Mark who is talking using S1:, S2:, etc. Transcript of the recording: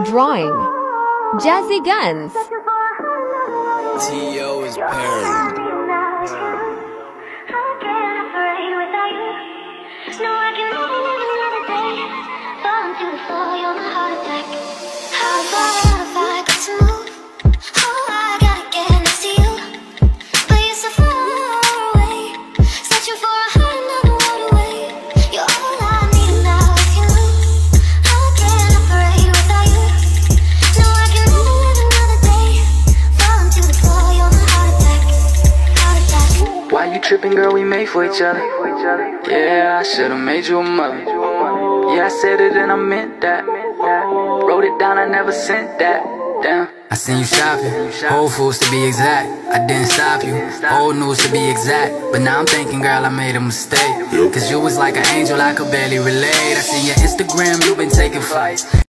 S1: Drawing Jazzy Guns.
S2: T.O. is parried.
S3: Why you tripping, girl? We made for each other. Yeah, I should've made you a mother. Yeah, I said it and I meant that. Wrote it down, I never sent that. Damn.
S4: I seen you shopping, Whole Foods to be exact. I didn't stop you, old news to be exact. But now I'm thinking, girl, I made a mistake. Cause you was like an angel, I could barely relate. I seen your Instagram, you been taking flights.